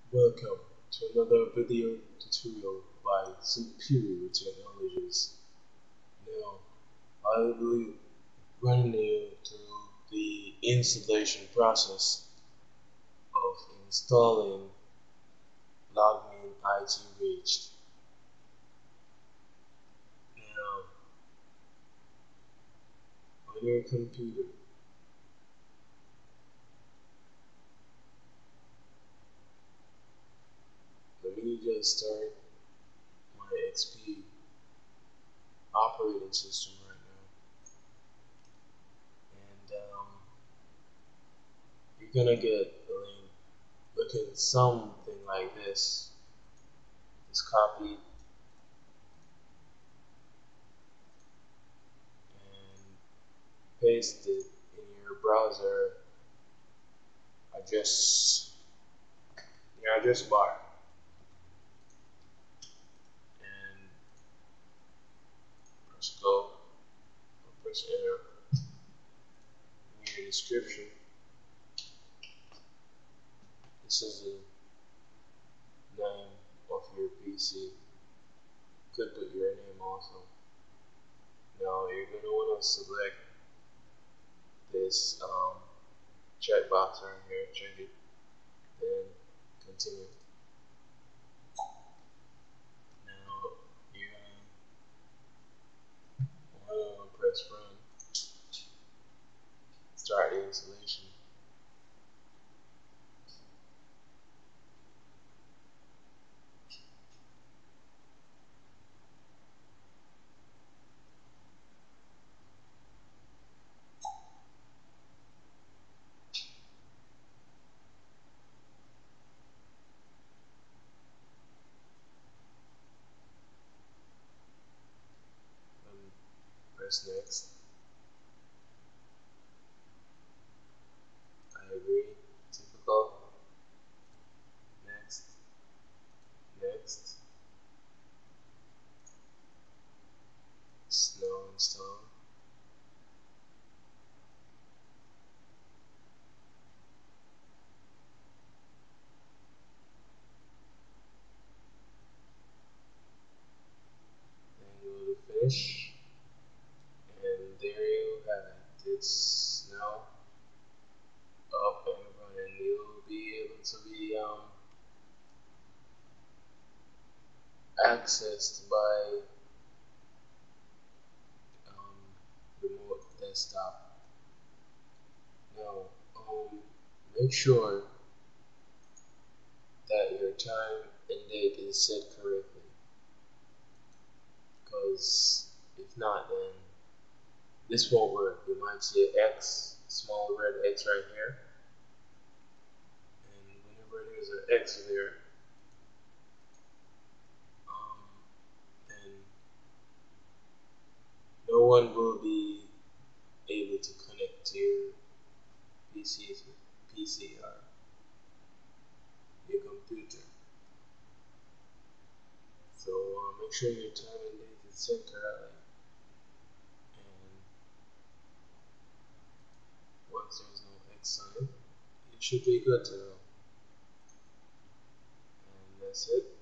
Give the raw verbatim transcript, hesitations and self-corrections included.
Welcome to another video tutorial by Superior Technologies. Now, I will be running you through the installation process of installing LogMeIn I T Reach. Now, on your computer, let me just start my X P operating system right now. And um, you're gonna get a link looking something like this. Just copy and paste it in your browser address, your address bar, and press go or press enter. In your description, this is the name of your P C. You could put your name also. Now you're going to want to select this um, checkbox right here, check it, then continue. Now you're going to want to press run, start the installation. And press next. I agree. Typical. Next. Next. Snow install. Then go to finish. And there you have it. It's now up and running. You'll be able to be um, accessed by um, remote desktop. Now, um, make sure that your time and date is set correctly, because if not, then this won't work. You might see an X, small red X right here, and whenever there's an X there, um, then no one will be able to connect to your P C, P C or your computer. So uh, make sure your time and date is set correctly, and once there's no X sign, it should be good to go. And that's it.